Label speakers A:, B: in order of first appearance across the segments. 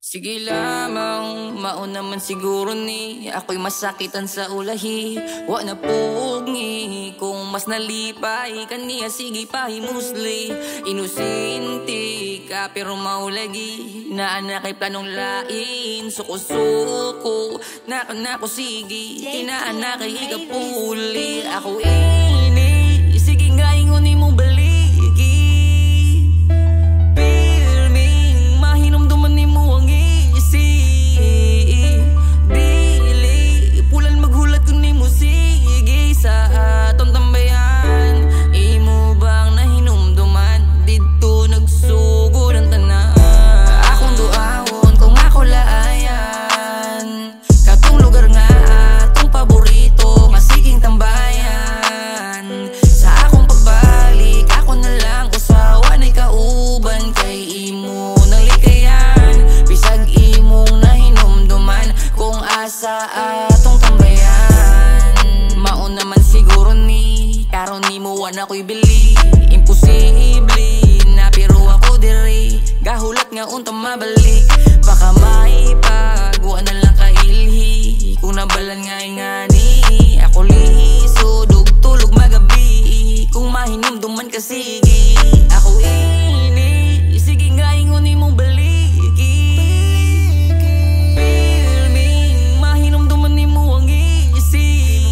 A: Sige lamang, mauna man siguro ni ako'y masakitan sa ulahi. Wa na pugi, kung mas nalipay kaniya sige pahimusli. Inusinti ka pero maulagi, na anak ay planong lain. Suko-suko, nako sige, kinaanak ay ikapuli. Ako ini, sige nga ingon mo baliki. Pilming, mahinomduman ni mo ang dili, pulan maghulat kung ni mo sige sa atong tambayan. Imo bang nahinumduman dito nagsugo ng tanan? Akong duahon kung ako laayan, katong lugar nga atong paborito nga siging tambayan. Sa akong pagbalik ako na lang usawa na'y kauban kay imo nang likayan. Bisag imong nahinumduman kung asa atong tambayan. Mauna man siguro ni karon nimo wan ako'y bili. Imposible na pero ako diri gahulat nga unta mabalik. Baka maipagwa na lang kailhi kung nabalan nga ingani. Ako lisod ug tulog magabi kung mahinumduman ka sige. Ako ini, sige nga ingon imong baliki. Pilming, mahinumduman nimo ang isi.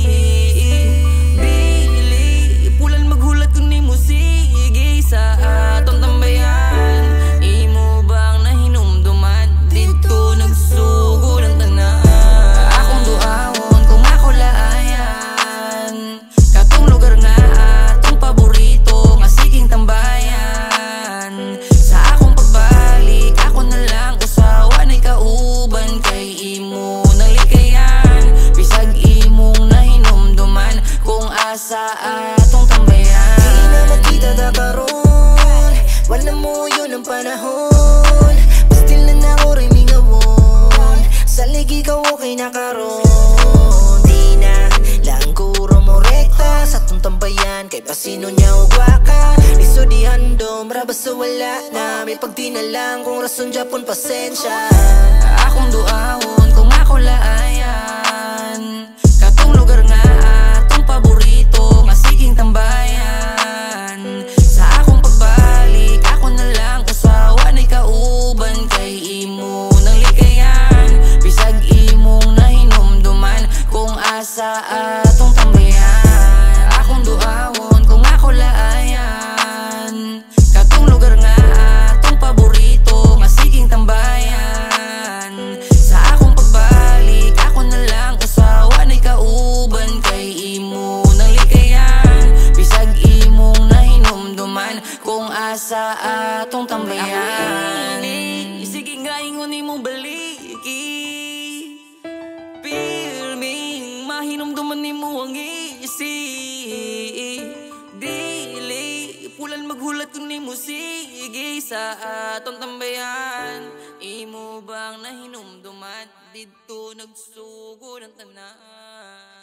A: Dili, pulan maghulat kung nimo sige sa atong tambayan. Imo bang nahinumduman dito nagsugo ng tanan? Akong duahon kung ako laayan, katong lugar nga atong paborito nga siging tambayan. Sa akong pagbalik ako na lang usawa na'y kauban kay imo nang likayan. Bisag imong nahinumduman kung asa atong tambayan.
B: Di na makita da karon, wala mo yun ang panahon. Pastil na na ko rin mingawon, sa ligi ka okay na karon. Di na lang kuro mo rekta sa tong tambayan, kay pasino niya ugwa ka. Liso di handom, rabas sa wala na, may pagdi na lang kung rason Japon pasensya.
A: Akong duahon kung ako laayan, katong lugar nga atong paborito nga siging tambayan. Sa akong pagbalik ako na lang usawa na'y kauban kay imo nang likayan. Bisag imong nahinumduman kung asa atong tambayan. Akong duahon kung ako laayan, katong lugar nga atong paborito nga siging tambayan. Sa akong pagbalik ako na lang usawa na'y kauban kay imo nang likayan. Bisag imong nahinumduman kung asa atong tambayan. Sige nga ingon imong baliki. Pilming, mahinumduman nimo ang isi. Dili, pulan maghulat kung nimo sige sa atong tambayan. Imo bang nahinumduman dito nagsugo ng tanan?